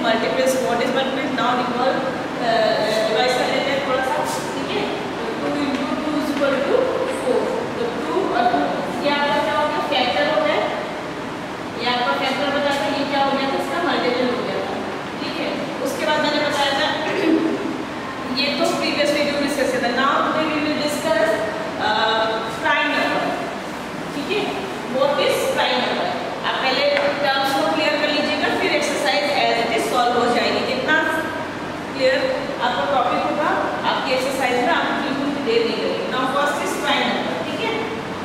Multiples, what is multiples, now revise कर लेते हैं थोड़ा सा, ठीक है। तो 2 × 2 = 4, तो 2 और 2 ये आपका क्या हो गया, फैक्टर हो गया, ये आपका फैक्टर बताया था, ये क्या हो गया था, इसका मल्टीपल हो गया था, ठीक है। उसके बाद मैंने बताया था ये तो प्रीवियस वीडियो में डिस्कस किया था। Now today we will discuss prime number, ठीक है। व्हाट इज प्राइम नंबर, आप पहले टर्म्स को क्लियर कर लीजिएगा, फिर exercise as it is solve हो जाएगी। कितना क्लियर आपका टॉपिक होगा, आपकी एक्सरसाइज में आपको बिल्कुल भी देर नहीं लगेगी। Now first is prime number, ठीक है।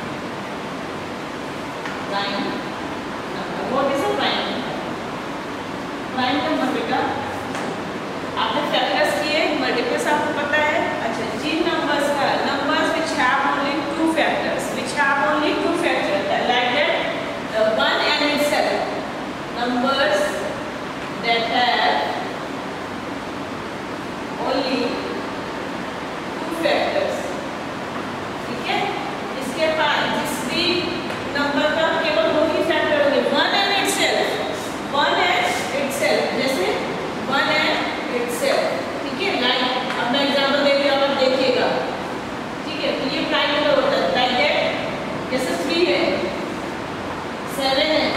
Prime number, what is a prime number? Prime number बेटा आपने फैक्टर्स किए, मल्टीपल्स आपको पता है। अच्छा, जिन नंबर्स का numbers which have only 2 factors, which have only 2 factors like that 1 and itself, numbers that have only 2 factors, ठीक है। इसके बाद जिस भी नंबर का केवल 2 ही फैक्टर होंगे, 1 and itself, 1 and itself, जैसे 1 and itself, ठीक है। लाइक अब मैं एग्जांपल दे रही हूं, आप देखिएगा, ठीक है। तो ये प्राइम नंबर होता है लाइक दैट, जैसे 3 है, 7 है,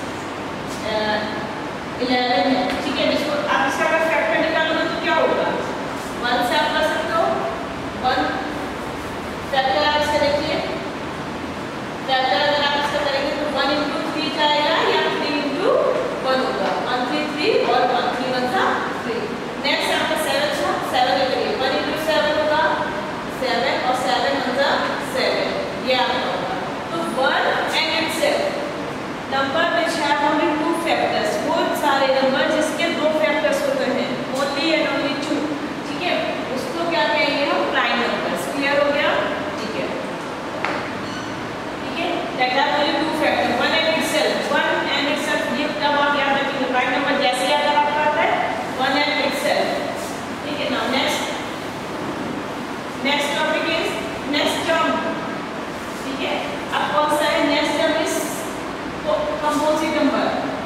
11 है, ठीक है। जिसको आप इसका अगर फैक्टर निकालोगे तो क्या होगा, 1 से आप कर सकते हो, 1 फैक्टर आप इसका देखिए, फैक्टर अगर आप इसका करेंगे तो 1 × 3 जाएगा या 3 × 1 होगा, 1 3 3 और 1 3 1 सा 3। नेक्स्ट आपका 7 था, 7 करिए, 1 × 7 होगा 7 और 7 1 सा 7, ये आपका होगा। तो 1 and itself, number which have only 2 factors, वो सारे नंबर जिसके 2 फैक्टर्स होते हैं, only and only 2, ठीक है, उसको क्या कहेंगे हम, प्राइम नंबर्स। क्लियर हो गया, ठीक है, ठीक है। that have only 2 factors, 1 and itself, 1 and itself, ये तब आप याद रखिए प्राइम नंबर जैसे याद आपको आता है 1 and itself, ठीक है। Now next topic is next term, ठीक है। अब कौन सा है next term is composite number,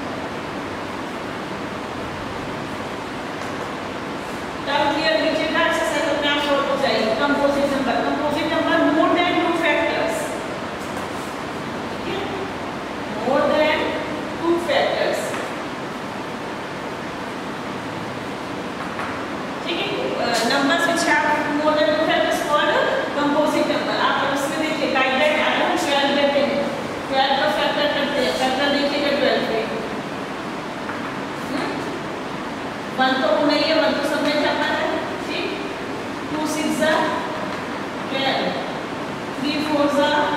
term clear कीजिएगा, एक्सरसाइज अपने आप सॉल्व हो जाएगी। Composite number more than 2 factors, ठीक है, मोर देन 2 फैक्टर्स, ठीक है। Numbers which have more than 2 factors called composite number. आप उसमें देखिए लाइक दैट, अगर हम 12 लेते हैं, 12 का फैक्टर करते हैं, फैक्टर देखिएगा 12 पे, 1 तो वो नहीं है, 1 तो सब में करना है, ठीक। 2 6 12, 3 4 12,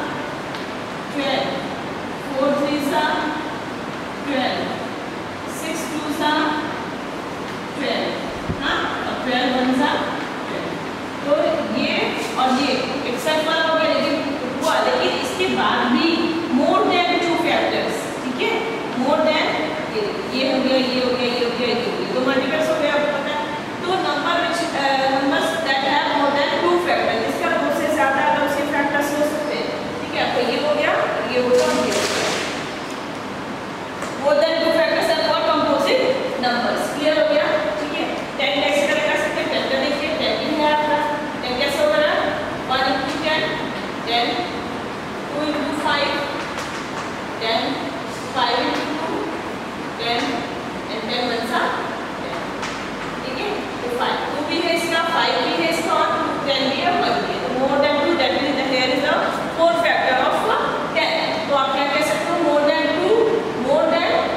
4 3 12, 6 2 12, हाँ, और 12 1 12। तो ये और ये एक्सेप्ट वाला हो गया, लेकिन इसके बाद भी मोर देन 2 फैक्टर्स, ठीक है, मोर देन ये हो गया, ये हो गया, ये हो गया, ये हो गया, तो मल्टीपल्स हो गया, आपको पता है। तो numbers that have more than 2 factor, इसका 2 से ज्यादा अगर उसके फैक्टर्स हो सकते हैं, ठीक है। आपका ये हो गया, ये हो गया, ये हो गया, more than 2 factors are called composite numbers. Clear हो गया, ठीक है। 10 कैसे कर सकते हैं, फैक्टर देखिए, 10 ही है आपका, 10 कैसे होगा, 1 × 10, 10, 2 × 5, 10, 5 × 2, 10 and 10 1 सा 10, ठीक है। तो 5 2 भी है इसका, 5 भी है इसका, और 10 भी है, 1 भी है, तो more than 2, that means here is the 4th factor of 10। तो आप क्या कह सकते हो, more than 2, more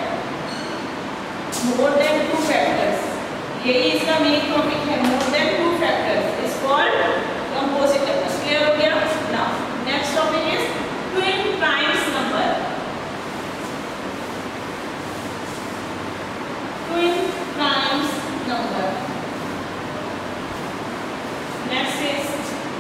than 2 factors, यही इसका मेन टॉपिक है, more than 2 factors is called composite number. Clear हो गया। Now next topic is twin primes number, twin primes number. Next is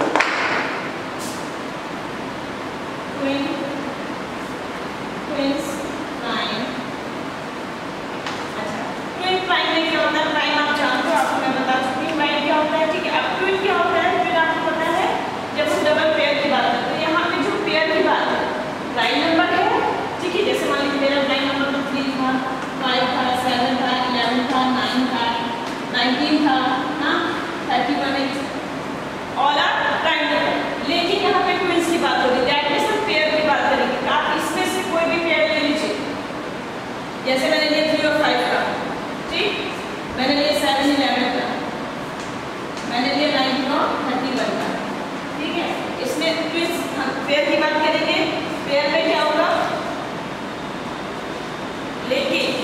twins prime. अच्छा, twin prime में क्या होता है, प्राइम आप जानते हो, आपको मैं बता चुकी हूँ प्राइम क्या होता है, ठीक है। अब ट्विन क्या होता है, 19 था ना, 31 ऑल आर प्राइम नंबर। लेकिन यहाँ पे ट्विंस की बात हो रही है, दैट मींस हम पेयर की बात करेंगे। आप इसमें से कोई भी पेयर ले लीजिए, जैसे मैंने लिया 3 और 5 का, ठीक, मैंने लिया 7 11 का, मैंने लिया 19 और 31 का, ठीक है। इसमें ट्विंस पेयर की बात करेंगे। पेयर में क्या होगा, लेकिन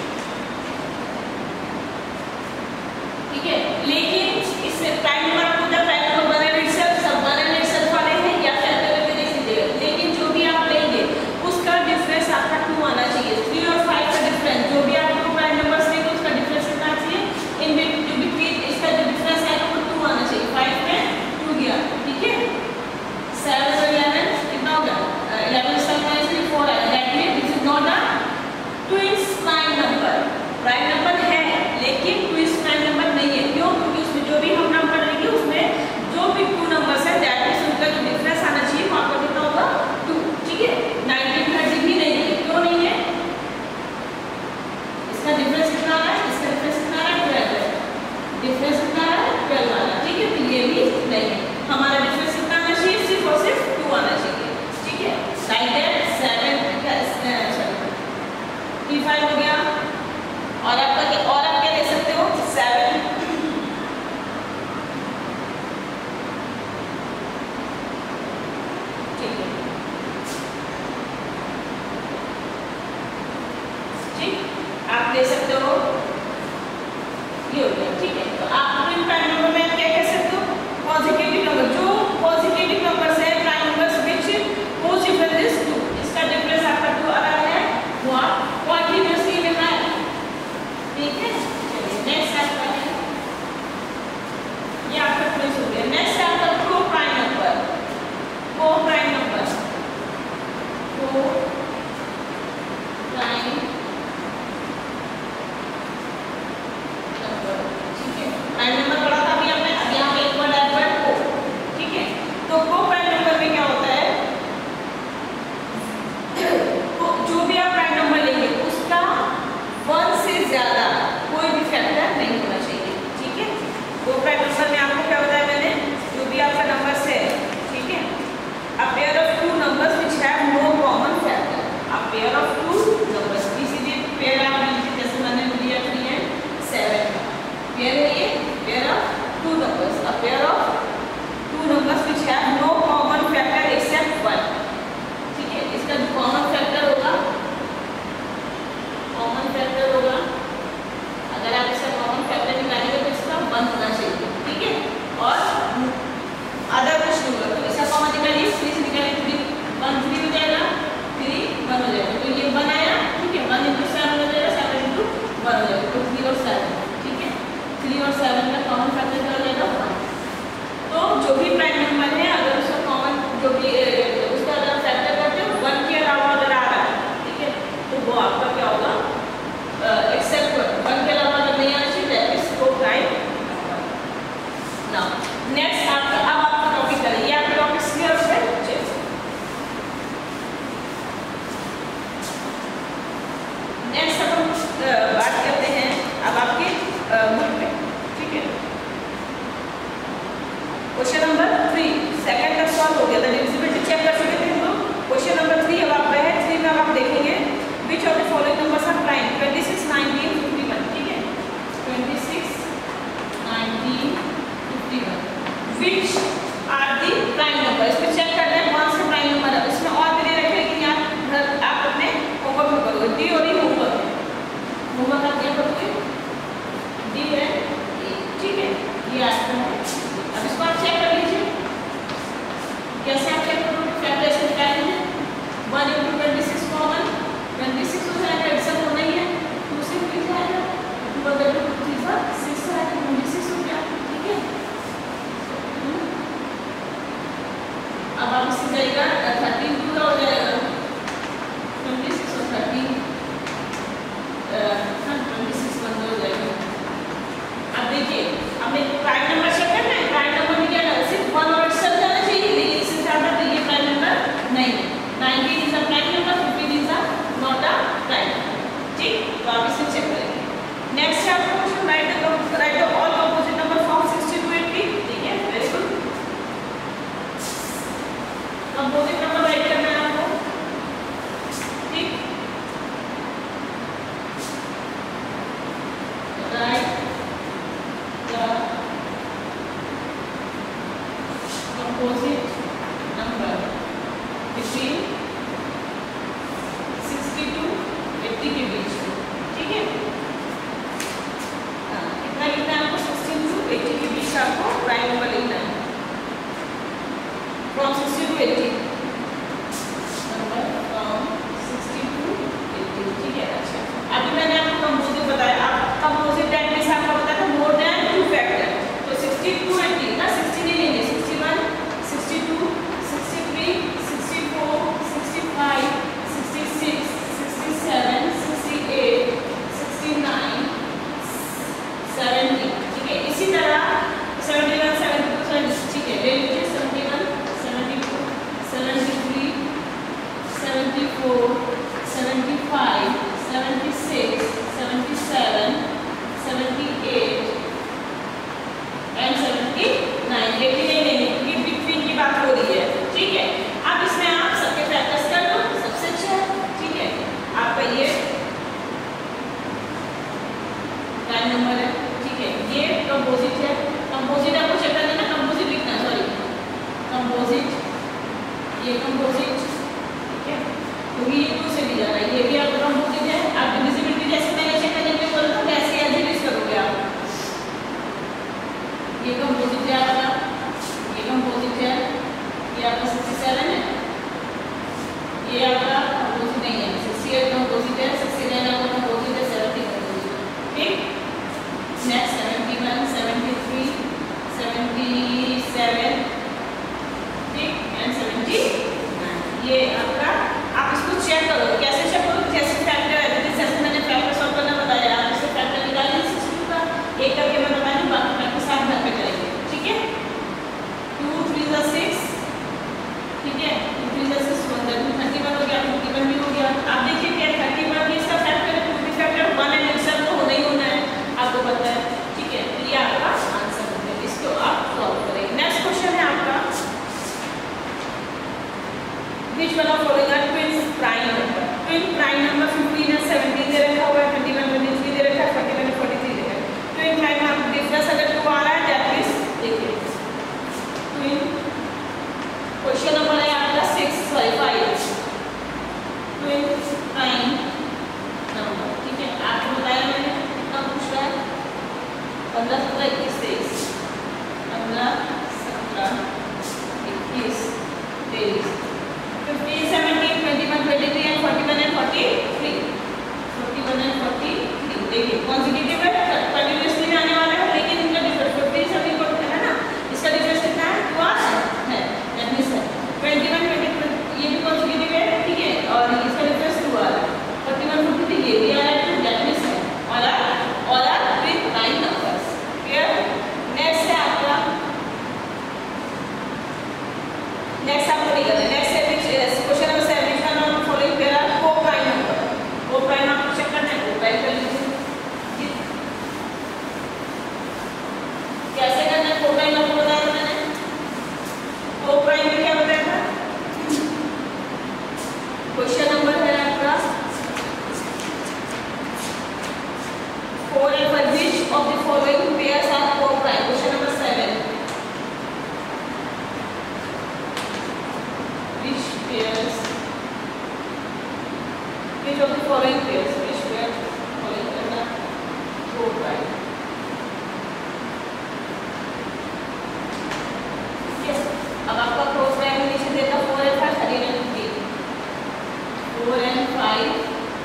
ठीक है, लेकिन इससे प्राइम नंबर आपको होता है, prime number one and itself, सब वन एंड इटसेल्फ वाले हैं या फैक्टर में नहीं दीजिएगा। लेकिन जो भी आप लेंगे उसका डिफरेंस आपका 2 आना चाहिए। 3 और 5 का डिफरेंस, जो भी आप दो प्राइम नंबर्स लेंगे उसका डिफरेंस कितना चाहिए, इन बिटवीन इसका जो डिफरेंस है वो 2 आना चाहिए। 5 में 2 गया, ठीक है। 7 और 11 कितना होगा, 11 से 4 आया, that means this is not a twins prime number. Prime number है लेकिन ट्विंस प्राइम नंबर नहीं है। क्यों? क्योंकि उसमें जो भी हम नंबर लेंगे उसमें जो भी 2 नंबर्स है दैट मींस उनका जो डिफरेंस आना चाहिए वहां पर कितना होगा, 2, ठीक है। 19 30 भी नहीं है। क्यों नहीं है? इसका डिफरेंस कितना आ रहा है, इसका डिफरेंस कितना आ रहा है, 12 है। डिफरेंस कितना आ रहा है, 12 आ रहा है, ठीक है। तो ये भी नहीं है। हमारा डिफरेंस कितना आना चाहिए, सिर्फ और सिर्फ 2 आना चाहिए, ठीक है। लाइक दैट 7 P5 हो गया। और आपका क्या, और आप क्या ले सकते हो, 7 ठीक है, ठीक, आप ले सकते हो, ये हो गया, ठीक है। तो आप इन प्राइम नंबर में क्या कह सकते हो, पॉजिटिव नंबर, जो पॉजिटिव नंबर्स है prime numbers which whose difference is 2, इसका डिफरेंस आपका 2 आ रहा है, वो आप कंटीन्यूअसली में है, ठीक है। चलिए नेक्स्ट आपका है, ये आपका ट्विंस हो गया। नेक्स्ट आपका co-prime number, co-prime number, co-prime number, ठीक है। प्राइम नंबर पढ़ा था अभी हमने, अब यहाँ पे एक वर्ड ऐड वर्ड को, ठीक है। तो को प्राइम नंबर में क्या होता है, जो भी आप प्राइम नंबर लेंगे उसका 1 से ज्यादा कोई भी फैक्टर नहीं होना चाहिए, ठीक है। वो प्राइम नंबर में आपको क्या बताया मैंने, जो भी आपका नंबर है, ठीक है, a pair of 2 numbers which have no common factor, a pair of 2 numbers, इसीलिए पेयर आप लीजिए, जैसे मैंने लिया 3 and 7 का पेयर है ये, pair of 2 numbers, a pair of 2 numbers which have no common factor except 1, ठीक है। इसका जो कॉमन फैक्टर होगा, कॉमन फैक्टर होगा, अगर आप इसका कॉमन फैक्टर निकालेंगे तो इसका 1 होना चाहिए, ठीक है। और अदर कुछ नहीं होगा, तो इसका कॉमन निकालिए, 3 से निकालिए, 3 1 3 हो जाएगा, 3 1 हो जाएगा, तो ये 1 आया, ठीक है। 1 × 7 हो जाएगा, 7 × 1 हो जाएगा, तो 3 और 7, ठीक है। 3 और 7 का कॉमन फैक्टर क्या हो जाएगा, 1। तो जो भी प्राइम नंबर है अगर उसका कॉमन जो भी उसका अगर फैक्टर करते हो 1 के अलावा अगर आ रहा है, ठीक है, तो वो आपका क्या होगा, एक्सेप्ट 1 के अलावा अगर नहीं आना चाहिए that is co-prime number. Now next आपका, अब आपका टॉपिक है, ये आपका टॉपिक क्लियर हो गया। चलिए नेक्स्ट अब हम बात करते हैं अब आपके बुक में, ठीक है। क्वेश्चन नंबर 3 सेकंड का सॉल्व हो गया था, डिविजिबिलिटी चेक कर चुके थे हम लोग। क्वेश्चन नंबर 3 अब आप है, 3 में अब आप देखेंगे which of the following numbers are prime, 26 19 51, ठीक है। 26 19 51 which are the prime number, इसमें चेक करना है कौन से प्राइम नंबर है। इसमें और भी दे रखे हैं कि आप अपने होमवर्क में करोगे, डी और ई होमवर्क है, होमवर्क आप क्या करोगे, डी है, ठीक है, ये आपका है। अब इसको आप चेक कर लीजिए, कैसे आप चेक करोगे, फैक्टर ऐसे निकालेंगे, 1 × 26 कॉमन, 26 हो जाएगा, एडिशन होना ही है, 2 से मिल जाएगा, 2 अगर 2 3 6 आएगा, 26 हो गया, ठीक है। अब आप इससे जाएगा 13 2 का हो जाएगा, 26 और 13 26 बंद हो जाएगा। अब देखिए हमें प्राइम नंबर चेक करना है, प्राइम नंबर में क्या है, सिर्फ 1 और सब जाना चाहिए, लेकिन इससे ज्यादा तो ये प्राइम नंबर नहीं है। 19 is a prime number, 15 is a not a prime number, ठीक। तो आप इसे चेक करेंगे। नेक्स्ट है आपका क्वेश्चन, राइट द कंपोजिट है, कंपोजिट आपको चेक करना है ना, कंपोजिट लिखना है, सॉरी कंपोजिट, ये कंपोजिट, ठीक है, तो ये 2 से भी जा रहा है, ये भी आपका कंपोजिट है। आप डिविजिबिलिटी जैसे मैंने चेक करने के लिए बोला था कैसे एडिट करोगे आप, ये कंपोजिट है आपका, ये कंपोजिट है, ये आपका 67 है, ये आपका कंपोजिट नहीं है, 68 कंपोजिट है, 69 आपका कंपोजिट है, 70 कंपोजिट, ठीक। नेक्स्ट 71, 73, 77, ठीक, एंड 79, ये आपका, आप इसको चेक करो, कैसे चेक करो, जैसे फैक्टर है, जैसे मैंने फैक्टर सॉल्व करना बताया, आप इसे फैक्टर निकालिए 62 का, एक करके मैं बता दूं, बाकी आपके साथ घर पे करेंगे, ठीक है। 2 3 6, ठीक है, 2 3 6 31 हो गया, 51 भी हो गया। आप देखिए क्या 31 भी इसका फैक्टर है, 2 भी फैक्टर, 1 एंड itself तो होना ही होना है, आपको पता है, ठीक है, तो ये आपका आंसर है, इसको आप सॉल्व करेंगे। नेक्स्ट क्वेश्चन है आपका, which one of following are twins prime number? twin prime number 15 और 17 दे रखा हुआ है, 21 23 दे रखा है, 41 43 दे रखा है। twin prime number डिफरेंस अगर 2 आ रहा है दैट मींस देखिए twin, क्वेश्चन नंबर है आपका 5 twin prime number, ठीक है, आपको बताया मैंने कितना पूछ रहा है, 15 17 21 23, 15 17 21 23, 15 17 21 23 and 41 and 43, 41 and 43, देखिए कॉन्जिक्यूटिव है, कंटिन्यूअसली में आने वाला है, लेकिन इनका डिफरेंस 50 सभी को है ना, इसका डिफरेंस कितना है 2 है, दैट मींस 21 20 ये भी कॉन्जिक्यूटिव है, ठीक है, और इसका डिफरेंस 2 आ रहा है, 41 43 ये भी आ रहा है, that means all are with 9 numbers, clear. Next है आपका, नेक्स्ट आपको नहीं करना है, नेक्स्ट है question number 7, which one of the following pair are co-prime number? co-prime आपको चेक करना है, co-prime कर लीजिए, कैसे करना है co-prime आपको बताया था मैंने, co-prime में क्या बताया था, क्वेश्चन नंबर है आपका 4 and 5, which of the following pairs are co-prime, question number 7, which pairs, which of the following pairs, which pair following करना co-prime, yes, अब आपका co-prime नीचे देता 4 and 5 13 and 15, 4 and 5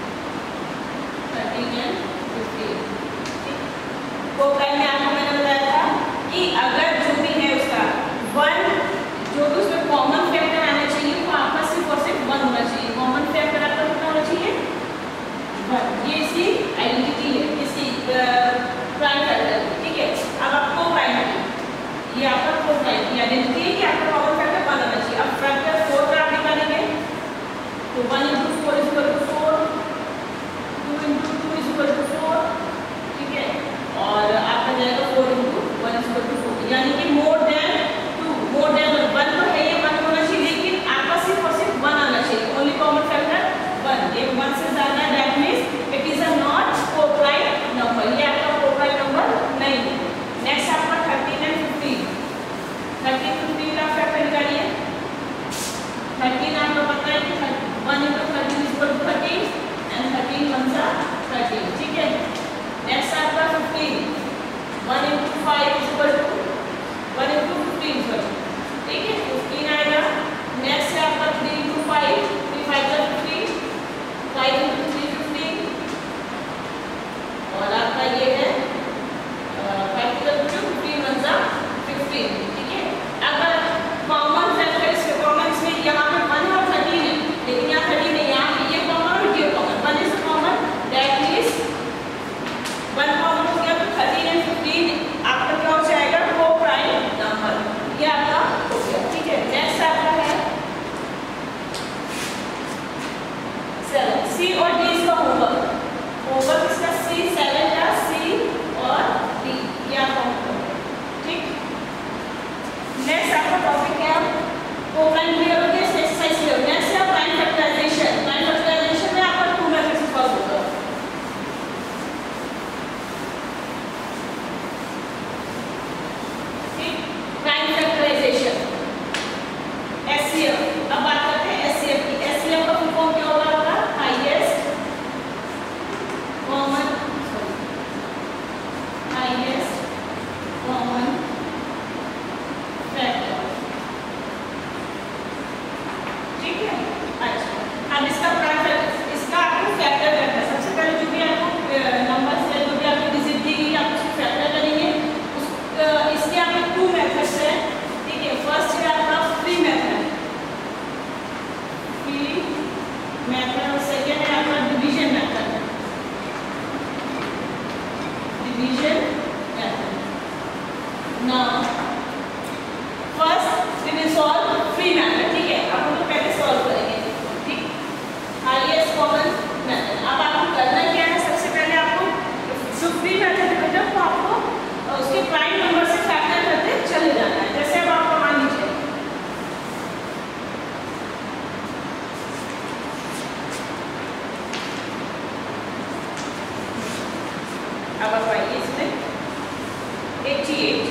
13 and 15, co-prime में आपको मैंने बताया था कि अगर जो भी है उसका 1 जो भी उसमें कॉमन फैक्टर आना चाहिए वो आपका सिर्फ और सिर्फ 1 होना चाहिए, कॉमन फैक्टर आपका कितना होना चाहिए 1, ये इसकी आइडेंटिटी है, इसकी प्राइम फैक्टर, ठीक है। अब आपको प्राइम है, ये आपका को-प्राइम की आइडेंटिटी है कि आपका कॉमन फैक्टर 1 आना चाहिए। अब फैक्टर 4 का आप निकालेंगे तो 1 × 4 = 4, 2 × 2 = 4, ठीक है, और आपका जाएगा 4 × 1 = 4, यानी कि मोर देन 1 तो है, ये 1 होना चाहिए, लेकिन आपका सिर्फ और सिर्फ 1 आना चाहिए, ओनली कॉमन फैक्टर 1, ये 1 से ज्यादा है that means it is a not co-prime number, ये आपका को-प्राइम नंबर नहीं है। नेक्स्ट आपका 13 and 15, 13 15 का फैक्टर निकालिए, 13 आपको पता है कि 1 × 13 = 13 एंड 13 1 सा 13, ठीक है। नेक्स्ट आपका 15, 1 × 5 = 1 × 15 सॉरी, ठीक है, 15 आएगा। नेक्स्ट है आपका 3 × 5, 3 5 = 15, 5 × 3 15, और आपका ये है 5 × 2 15 1 सा 15, ठीक है। अगर कॉमन फैक्टर इसमें कॉमन इसमें यहाँ पे 1 और 13 है, लेकिन यहाँ 13 नहीं, यहाँ ये कॉमन और ये common, 1 is common that means 1 common हो गया, तो 13 and 15 आपका क्या हो जाएगा को-प्राइम नंबर, ये आपका हो गया, ठीक है। नेक्स्ट आपका है 7, सी और डी इसका होमवर्क, होमवर्क इसका सी 7 का सी और डी, ये आपका होमवर्क, ठीक। नेक्स्ट आपका टॉपिक है को-प्राइम क्लियर हो गया, एक्सरसाइज क्लियर। नेक्स्ट है प्राइम फैक्टराइजेशन, प्राइम फैक्टराइजेशन में आपका 2 मेथड से सॉल्व होगा, division method. Now first we will solve free method. ठीक है, अब हम लोग पहले solve करेंगे, ठीक, highest common method. अब आपको करना क्या है, सबसे पहले आपको जो free method है बेटा वो आपको उसके प्राइम नंबर से फैक्टर करते चले जाना है. जैसे अब आपको मान लीजिए अब आप आइए इसमें 88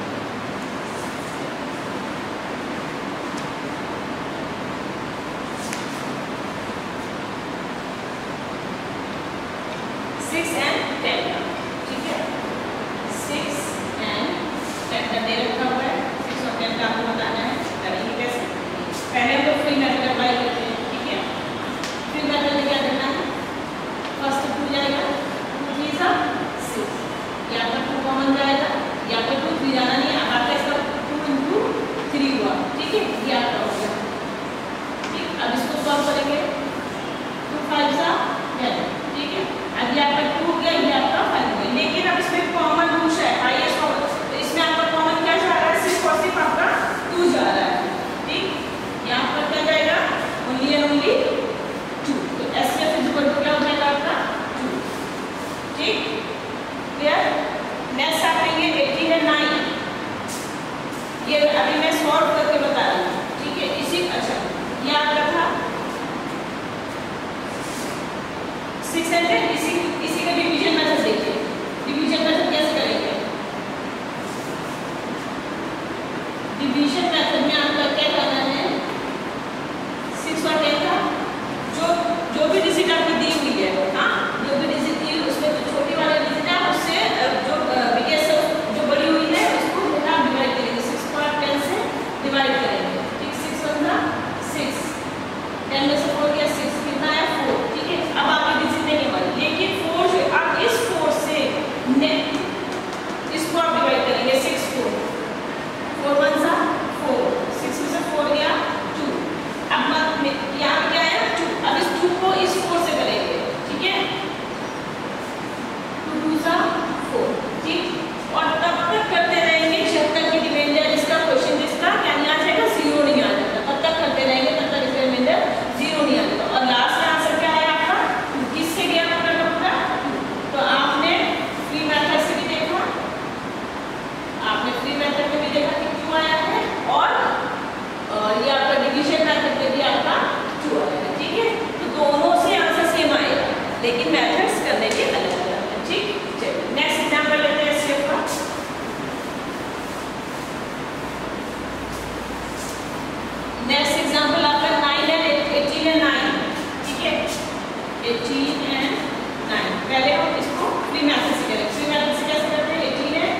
6 and 10 का, ठीक है, 6 and 10 का दे रखा हुआ है. 6 और 10 का आपको बताना है. करेंगे कैसे, पहले हम लोग फ्री मेथड अप्लाई करते हैं. ठीक है, फ्री मेथड में क्या करना है, फर्स्ट 2 जाएगा, 2 3 सा 6, या तो 2 कॉमन जाएगा या तो 2 3 जाना नहीं है. अब आपका इसका 2 into 3 हुआ. ठीक है, ये आपका हो गया. ठीक, अब इसको सॉल्व करेंगे. 2 5 सा 10. ठीक है, अब ये आपका 2 हो गया, ये आपका 5 हो गया. लेकिन अब इसमें कॉमन रूट है, हाईएस्ट कॉमन, तो इसमें आपका कॉमन क्या जा रहा है, सिर्फ और सिर्फ आपका 2 जा रहा है. ठीक, यहाँ पर क्या जाएगा, ओनली एंड ओनली 2. तो एसएफ इक्वल टू क्या हो जाएगा आपका 2. ठीक, क्लियर. नेक्स्ट आप लेंगे 18 and 9. ये अभी मैं सॉल्व करके बता रहा हूँ. ठीक है, इसी अच्छा ये आपका था 6 and 10. इसी का डिवीजन मेथड देखिए. डिवीजन मेथड कैसे करेंगे, डिवीजन मेथड में आपका क्या करना है, 6 और 10 का जो भी डिजिट आपकी दी हुई है, हाँ, जो भी डिजिट दी हुई उसमें जो छोटी वाला डिजिट है उससे जो बिगेस्ट जो बड़ी हुई है उसको आप डिवाइड करेंगे. 6 को आप 10 से डिवाइड करेंगे. ठीक, 6 होगा 6, 10 में से 4 गया 6, कितना है 4. ठीक है, अब आपकी डिजिट नहीं बनी, लेकिन 4 जो आप इस 4 से इसको आप डिवाइड करेंगे. 6 को 4 1 सा 4, 6 में से 4 गया 2. अब यहाँ क्या है 2. अब इस 2 को इस 4 से करेंगे. ठीक है, 2 2 सा 4. ठीक, और तब तक करते रहेंगे जब तक कि रिमाइंडर इसका क्वेश्चन जिसका क्या नहीं आ जाएगा, 0 नहीं आ जाता. तब तक करते रहेंगे तब तक इसका रिमाइंडर 0 नहीं आ जाता. और लास्ट में आंसर क्या है आपका, किससे गया पूरा का पूरा. तो आपने फ्री मेथड से भी देखा, आपने फ्री मेथड में भी देखा कि 2 आया है, और ये आपका डिवीजन मेथड में भी आपका 2 आया है. ठीक है, तो दोनों से आंसर सेम आएगा, लेकिन मेथड्स करने के अलग अलग है. ठीक, चलिए नेक्स्ट एग्जांपल लेते हैं स्टेप का. नेक्स्ट एग्जांपल आपका 9 and 18 and 9. ठीक है, 18 and 9. पहले हम इसको फ्री मेथड से करेंगे. फ्री मेथड से कैसे करते हैं, 18 है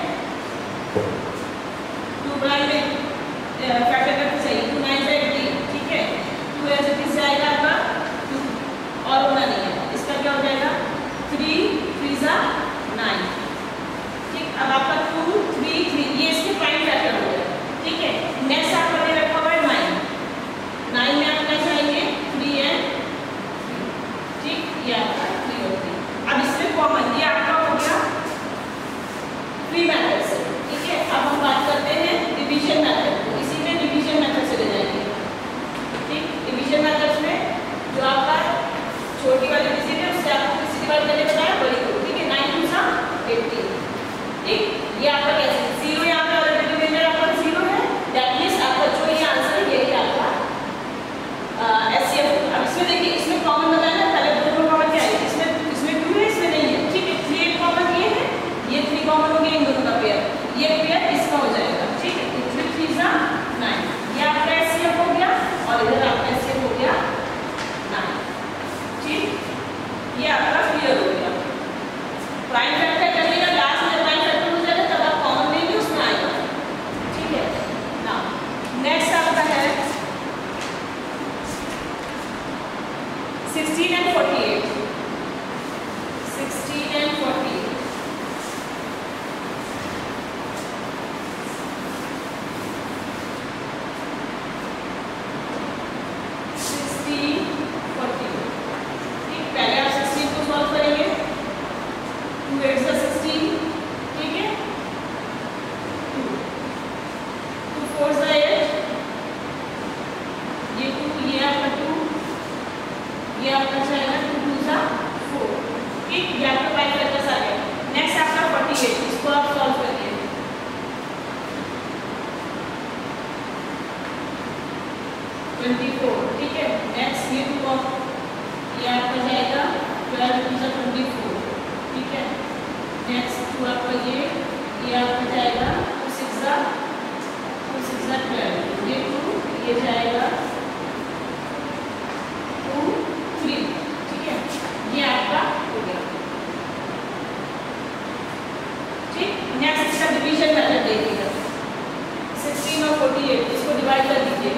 2 बाय में फैक्टर करके चाहिए. 2 9 से 18. ठीक है, 2 ऐसे किससे आएगा आपका 2, और होना नहीं है. इसका क्या हो जाएगा 3 3 सा 9. ठीक, अब आपका 2 3 3 ये इसके प्राइम फैक्टर हो गए. ठीक है, नेक्स्ट आपका दे रखा हुआ है 9. 9 में आप क्या चाहेंगे 3 and 3. ठीक, ये आपका 3 हो गया. अब इसमें कॉमन ये आपका हो गया फ्री मेथड से. ठीक है, अब हम बात करते हैं डिवीजन मेथड. इसी में डिवीजन मेथड से ले जाएंगे. ठीक, डिवीजन मेथड में जो आपका छोटी वाली डिजिट है उससे आपको किसी डिवाइड करने बताया, बड़ी को. ठीक है, 9 2 सा 18. ठीक, ये आपका कैसे 0 यहाँ पे ऑलरेडी रिमाइंडर आपका 0 है. दैट मींस आपका जो ये आंसर है यही आपका एचसीएफ. अब इसमें देखिए, इसमें कॉमन बताया ना, पहले दोनों कॉमन क्या है, इसमें 2 है, इसमें नहीं है. ठीक है, 3 कॉमन ये है, ये 3 कॉमन हो गया इन दोनों का पेयर. ये पेयर इसका हो जाएगा. ठीक है, 3 3 सा 9. ये आपका एचसीएफ हो गया, और इधर आपका एचसीएफ हो गया 9. ठीक, ये आपका क्लियर हो गया. प्राइम फैक्टर करिएगा, लास्ट में प्राइम फैक्टर हो जाएगा, तब आप कॉमन लेंगे उसमें आएगा. ठीक है, ना नेक्स्ट आपका है 16 and 48. 16 and 48. 48, इसको आप सॉल्व करिए। 24, ठीक है। नेक्स्ट ये 2 ये आपका जाएगा 12 टू 24, ठीक है। नेक्स्ट 2 आपका ये आपका जाएगा 2 6 12, ये 2 ये जाएगा 2 3, ठीक है। ये आपका हो गया, ठीक। नेक्स्ट इसका डिवीजन मेथड देखिएगा। 16 और 48 इसको डिवाइड कर दीजिए।